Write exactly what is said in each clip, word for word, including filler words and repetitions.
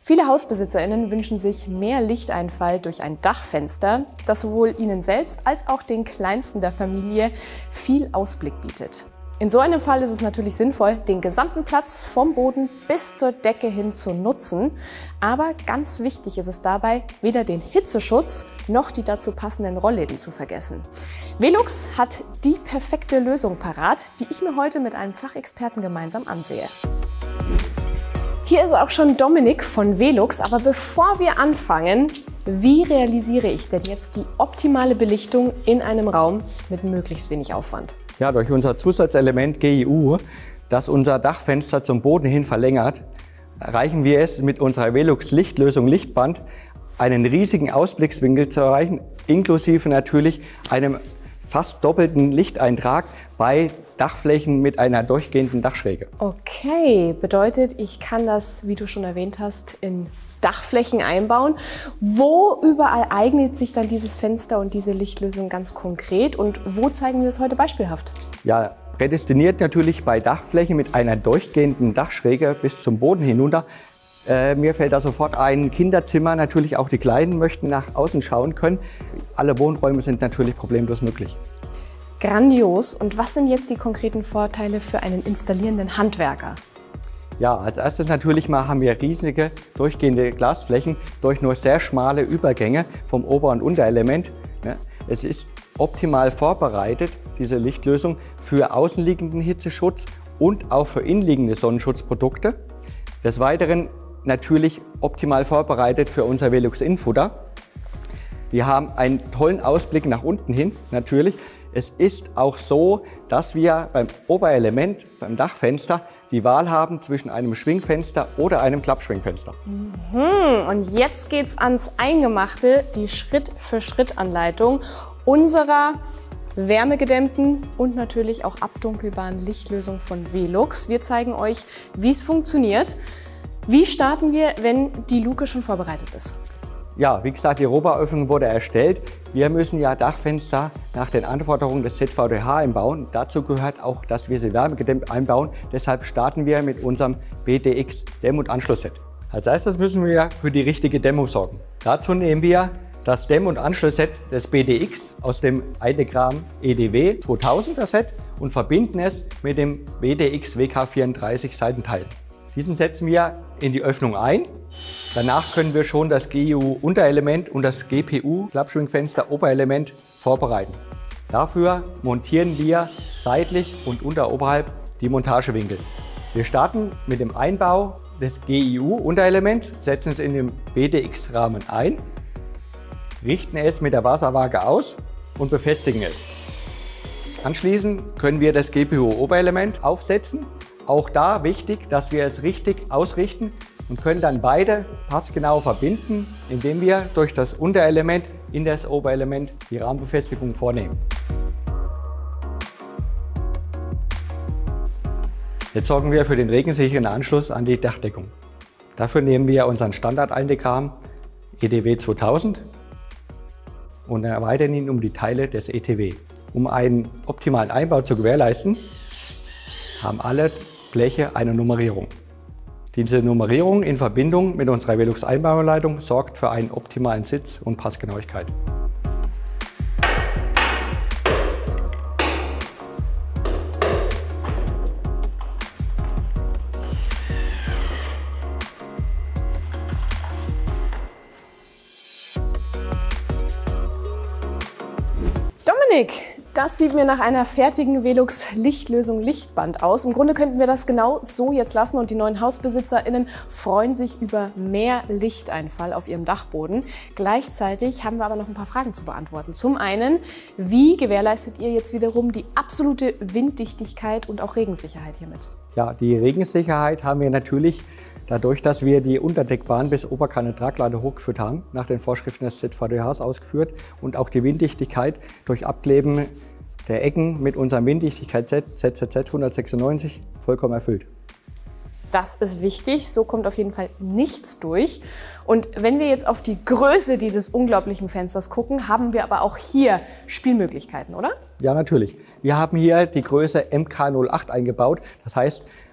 Viele HausbesitzerInnen wünschen sich mehr Lichteinfall durch ein Dachfenster, das sowohl ihnen selbst als auch den Kleinsten der Familie viel Ausblick bietet. In so einem Fall ist es natürlich sinnvoll, den gesamten Platz vom Boden bis zur Decke hin zu nutzen. Aber ganz wichtig ist es dabei, weder den Hitzeschutz noch die dazu passenden Rollläden zu vergessen. Velux hat die perfekte Lösung parat, die ich mir heute mit einem Fachexperten gemeinsam ansehe. Hier ist auch schon Dominik von Velux, aber bevor wir anfangen, wie realisiere ich denn jetzt die optimale Belichtung in einem Raum mit möglichst wenig Aufwand? Ja, durch unser Zusatzelement G I U, das unser Dachfenster zum Boden hin verlängert, erreichen wir es mit unserer Velux Lichtlösung Lichtband, einen riesigen Ausblickswinkel zu erreichen, inklusive natürlich einem fast doppelten Lichteintrag bei Dachflächen mit einer durchgehenden Dachschräge. Okay, bedeutet, ich kann das, wie du schon erwähnt hast, in Dachflächen einbauen. Wo überall eignet sich dann dieses Fenster und diese Lichtlösung ganz konkret und wo zeigen wir es heute beispielhaft? Ja, prädestiniert natürlich bei Dachflächen mit einer durchgehenden Dachschräge bis zum Boden hinunter. Äh, mir fällt da sofort ein Kinderzimmer, natürlich auch die Kleinen möchten nach außen schauen können. Alle Wohnräume sind natürlich problemlos möglich. Grandios. Und was sind jetzt die konkreten Vorteile für einen installierenden Handwerker? Ja, als erstes natürlich mal haben wir riesige durchgehende Glasflächen durch nur sehr schmale Übergänge vom Ober- und Unterelement. Es ist optimal vorbereitet, diese Lichtlösung, für außenliegenden Hitzeschutz und auch für innenliegende Sonnenschutzprodukte. Des Weiteren natürlich optimal vorbereitet für unser Velux Infutter. Wir haben einen tollen Ausblick nach unten hin, natürlich. Es ist auch so, dass wir beim Oberelement, beim Dachfenster, die Wahl haben zwischen einem Schwingfenster oder einem Klappschwingfenster. Mhm. Und jetzt geht's ans Eingemachte, die Schritt-für-Schritt-Anleitung unserer wärmegedämmten und natürlich auch abdunkelbaren Lichtlösung von Velux. Wir zeigen euch, wie es funktioniert. Wie starten wir, wenn die Luke schon vorbereitet ist? Ja, wie gesagt, die Rohbauöffnung wurde erstellt. Wir müssen ja Dachfenster nach den Anforderungen des Z V D H einbauen. Dazu gehört auch, dass wir sie wärmegedämmt einbauen. Deshalb starten wir mit unserem B D X Dämm- und Anschlussset. Als erstes müssen wir für die richtige Dämmung sorgen. Dazu nehmen wir das Dämm- und Anschlussset des B D X aus dem Eidegram E D W zweitausender Set und verbinden es mit dem B D X W K vierunddreißig Seitenteil. Diesen setzen wir in die Öffnung ein. Danach können wir schon das G I U-Unterelement und das G P U-Klappschwingfenster-Oberelement vorbereiten. Dafür montieren wir seitlich und unter oberhalb die Montagewinkel. Wir starten mit dem Einbau des G I U-Unterelements, setzen es in den B D X-Rahmen ein, richten es mit der Wasserwaage aus und befestigen es. Anschließend können wir das G P U-Oberelement aufsetzen. Auch da wichtig, dass wir es richtig ausrichten und können dann beide passgenau verbinden, indem wir durch das Unterelement in das Oberelement die Rahmenbefestigung vornehmen. Jetzt sorgen wir für den regensicheren Anschluss an die Dachdeckung. Dafür nehmen wir unseren Standard-Eindeckrahmen E D W zweitausend und erweitern ihn um die Teile des E T W. Um einen optimalen Einbau zu gewährleisten, haben alle Bleche eine Nummerierung. Diese Nummerierung in Verbindung mit unserer Velux Einbauanleitung sorgt für einen optimalen Sitz und Passgenauigkeit. Dominik, das sieht mir nach einer fertigen Velux Lichtlösung Lichtband aus. Im Grunde könnten wir das genau so jetzt lassen und die neuen HausbesitzerInnen freuen sich über mehr Lichteinfall auf ihrem Dachboden. Gleichzeitig haben wir aber noch ein paar Fragen zu beantworten. Zum einen, wie gewährleistet ihr jetzt wiederum die absolute Winddichtigkeit und auch Regensicherheit hiermit? Ja, die Regensicherheit haben wir natürlich dadurch, dass wir die Unterdeckbahn bis Oberkanne Traglade hochgeführt haben, nach den Vorschriften des Z V D Hs ausgeführt und auch die Winddichtigkeit durch Abkleben der Ecken mit unserem Winddichtigkeitsset Z Z Z hundertsechsundneunzig vollkommen erfüllt. Das ist wichtig, so kommt auf jeden Fall nichts durch. Und wenn wir jetzt auf die Größe dieses unglaublichen Fensters gucken, haben wir aber auch hier Spielmöglichkeiten, oder? Ja, natürlich. Wir haben hier die Größe M K null acht eingebaut. Das heißt,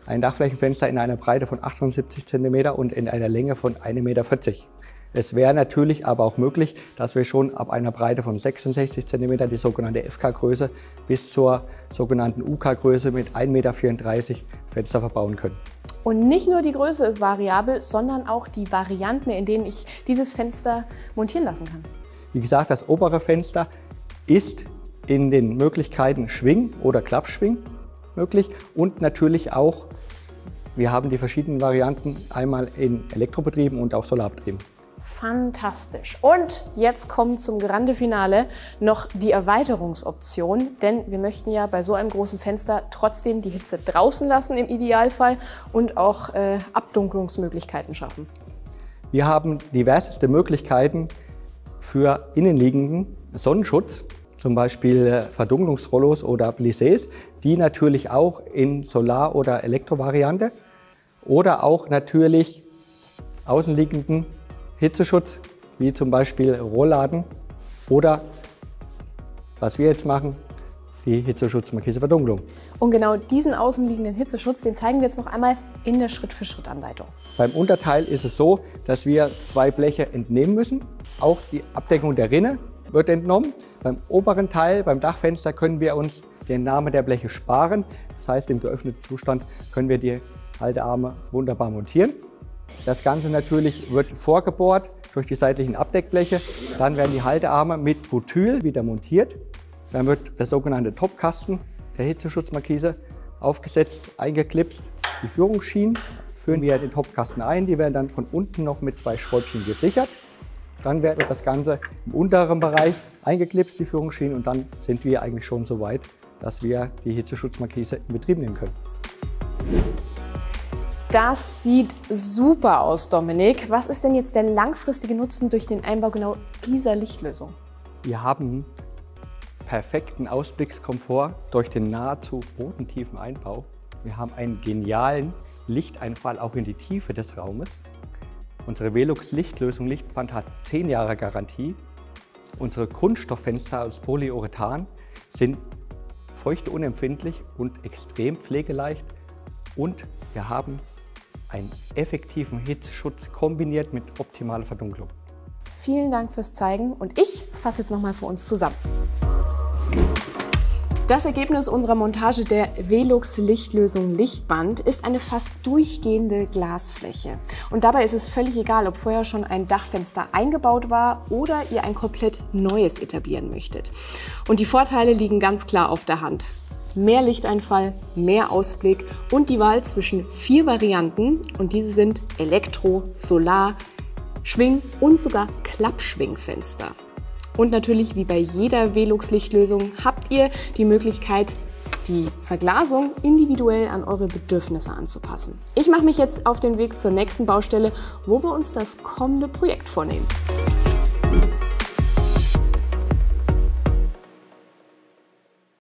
ein Dachflächenfenster in einer Breite von achtundsiebzig Zentimeter und in einer Länge von ein Meter vierzig. Es wäre natürlich aber auch möglich, dass wir schon ab einer Breite von sechsundsechzig Zentimeter, die sogenannte F K-Größe, bis zur sogenannten U K-Größe mit ein Meter vierunddreißig Fenster verbauen können. Und nicht nur die Größe ist variabel, sondern auch die Varianten, in denen ich dieses Fenster montieren lassen kann. Wie gesagt, das obere Fenster ist in den Möglichkeiten Schwing- oder Klappschwing möglich und natürlich auch, wir haben die verschiedenen Varianten einmal in Elektrobetrieben und auch Solarbetrieben. Fantastisch. Und jetzt kommt zum Grande Finale noch die Erweiterungsoption, denn wir möchten ja bei so einem großen Fenster trotzdem die Hitze draußen lassen im Idealfall und auch äh, Abdunklungsmöglichkeiten schaffen. Wir haben diverseste Möglichkeiten für innenliegenden Sonnenschutz, zum Beispiel Verdunklungsrollos oder Plissés, die natürlich auch in Solar- oder Elektrovariante oder auch natürlich außenliegenden Hitzeschutz, wie zum Beispiel Rollladen oder, was wir jetzt machen, die Hitzeschutzmarkise-Verdunklung. Und genau diesen außenliegenden Hitzeschutz, den zeigen wir jetzt noch einmal in der Schritt-für-Schritt-Anleitung. Beim Unterteil ist es so, dass wir zwei Bleche entnehmen müssen. Auch die Abdeckung der Rinne wird entnommen. Beim oberen Teil, beim Dachfenster, können wir uns die Entnahme der Bleche sparen. Das heißt, im geöffneten Zustand können wir die Haltearme wunderbar montieren. Das Ganze natürlich wird vorgebohrt durch die seitlichen Abdeckbleche. Dann werden die Haltearme mit Butyl wieder montiert. Dann wird der sogenannte Topkasten der Hitzeschutzmarkise aufgesetzt, eingeklipst. Die Führungsschienen führen wir in den Topkasten ein. Die werden dann von unten noch mit zwei Schräubchen gesichert. Dann wird das Ganze im unteren Bereich eingeklipst, die Führungsschienen, und dann sind wir eigentlich schon so weit, dass wir die Hitzeschutzmarkise in Betrieb nehmen können. Das sieht super aus, Dominik. Was ist denn jetzt der langfristige Nutzen durch den Einbau genau dieser Lichtlösung? Wir haben perfekten Ausblickskomfort durch den nahezu bodentiefen Einbau. Wir haben einen genialen Lichteinfall auch in die Tiefe des Raumes. Unsere Velux Lichtlösung Lichtband hat zehn Jahre Garantie. Unsere Kunststofffenster aus Polyurethan sind feuchteunempfindlich und extrem pflegeleicht. Und wir haben einen effektiven Hitzeschutz kombiniert mit optimaler Verdunklung. Vielen Dank fürs Zeigen und ich fasse jetzt nochmal für uns zusammen. Das Ergebnis unserer Montage der Velux Lichtlösung Lichtband ist eine fast durchgehende Glasfläche. Und dabei ist es völlig egal, ob vorher schon ein Dachfenster eingebaut war oder ihr ein komplett neues etablieren möchtet. Und die Vorteile liegen ganz klar auf der Hand. Mehr Lichteinfall, mehr Ausblick und die Wahl zwischen vier Varianten. Und diese sind Elektro, Solar, Schwing- und sogar Klappschwingfenster. Und natürlich, wie bei jeder Velux Lichtlösung, habt ihr die Möglichkeit, die Verglasung individuell an eure Bedürfnisse anzupassen. Ich mache mich jetzt auf den Weg zur nächsten Baustelle, wo wir uns das kommende Projekt vornehmen.